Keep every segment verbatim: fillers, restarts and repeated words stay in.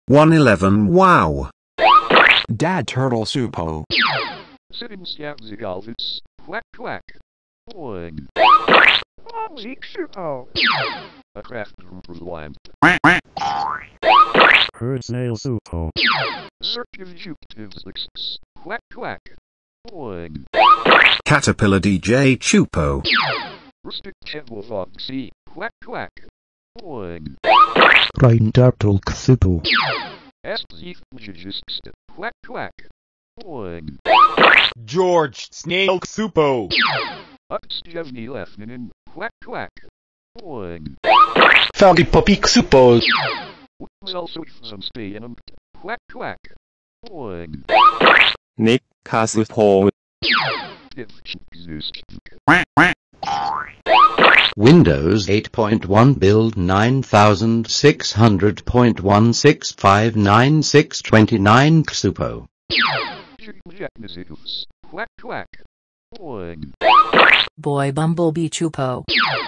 one eleven Wow. Dad Turtle Csupo. Sitting Alvis. Quack quack. Boing. Csupo. A craft rewind. Herd snail Csupo. Circular jupitives. Quack quack. Boing. Caterpillar D J Csupo. Rustic Kevil Foxy. Quack quack. Boing. Rain Turtle Csupo. Asleep Magist. Quack quack. Boing. George Snail Csupo. Upstevny Lefnin. Quack quack. Boing. Fairy Poppy Csupo. Was also some staying. Quack quack. Boing. Nick Csupo. Windows eight point one build nine thousand six hundred point one six five nine six two nine Csupo. Quack quack. Boing. Boy Bumblebee Csupo.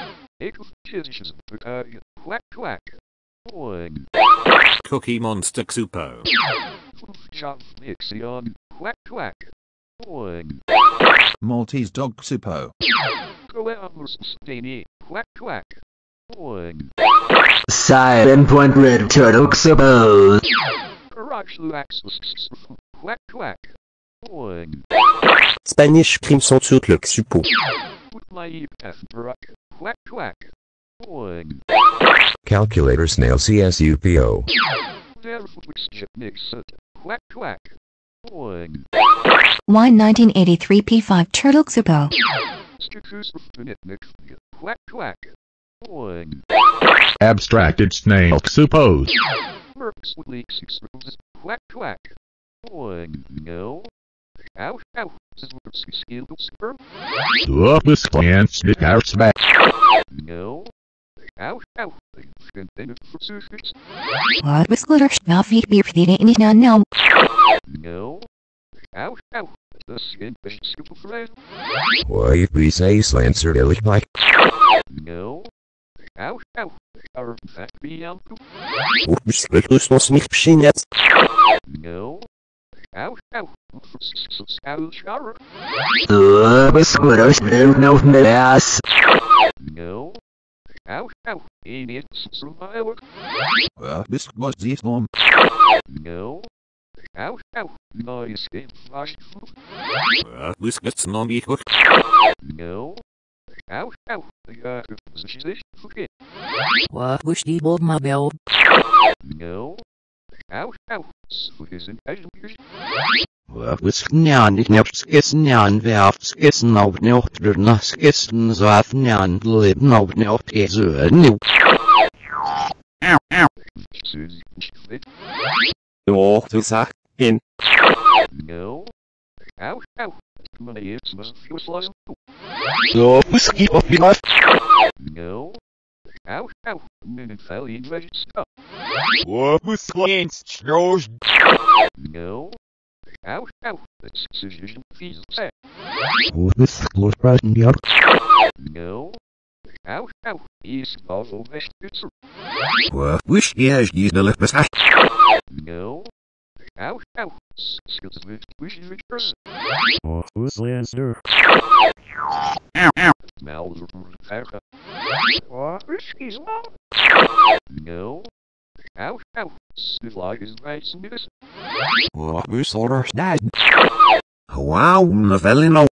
Quack quack. Boing. Cookie Monster Csupo. John Nixion. Quack quack. Boing. Maltese Dog Csupo. Columbus Stany. Quack quack. Boing. Silent Point Red Turtle Csupo. Rochlaxus. Quack quack. Boing. Spanish Crimson Turtle Csupo. My Brock. Quack quack. Boing. Calculator Snail Csupo. Quack quack. Boing. Y nineteen eighty-three P five Turtle Csupo. Quack quack. Boing. Abstracted Snail Csupo. Mercs with leaks. Quack quack. Boing. No. Ow, ow. Skill sperm. The plants the house back. No. Ow, ow. What was glitter stuffy beer feeding now now? No. Ow, ow. The skin fish scoop friend. Why we say slancer illy like? No. Ow, ow. Our fact be uncle. No. Ow, ow. Ow, shower. The squitters no ass. No. Ow, ow. Idiots survivor. Well, this was this one. No. Ow, ow. Noise game flash. Well, this gets non equal. No. Ow, ow. The position. Okay. What was the bold my bell? No. Ow, ow. So isn't as What was Nyan Skissen Yan Werfs Skissen auf Nochdrna Skissen Swath Nyan Litten auf Nocht is a new. Ow, ow. Oh, du sag in. No. Ow, ow. My ears must feel slow. The whiskey of the life. No. Ow, ow. Minute valley in register. What was Slants George? No. Ow, ow. That's decision fees. What was close right in the No. Ow, ow. Is Volvo Vestitzer. Well, wish he has used the lip. No. Ow, ow. Skills with wish return. What was Lancer? Ow, ow. Mouths are what whiskey's mouth? No. Ow, ow. Fly is right in this. What was Order's dad? Wow, Novelino.